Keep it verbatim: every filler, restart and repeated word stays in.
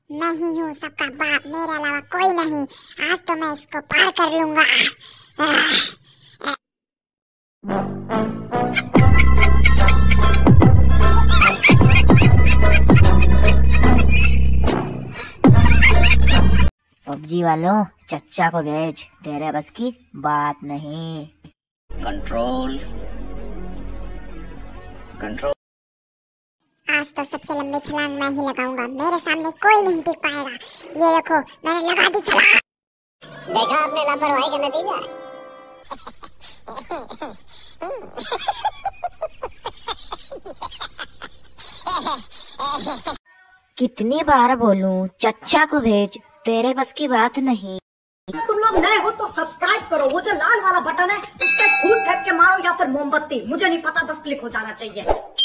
मैं ही हूँ सबका बाप, मेरे अलावा कोई नहीं। आज तो मैं इसको पार कर लूंगा। पबजी वालों, चच्चा को भेज, तेरे बस की बात नहीं। Control control. आज तो सबसे लंबी छलांग मैं ही लगाऊंगा, मेरे सामने कोई नहीं टिक पाएगा। ये देखो, मैंने लगा दी छलांग। देखा आपने लापरवाही का नतीजा। कितनी बार बोलूं, चच्चा को भेज, तेरे बस की बात नहीं। तुम लोग नए हो तो सब्सक्राइब करो, वो जो लाल वाला बटन है उस पर फूट फेंक के मारो या फिर मोमबत्ती, मुझे नहीं पता, बस क्लिक हो जाना चाहिए।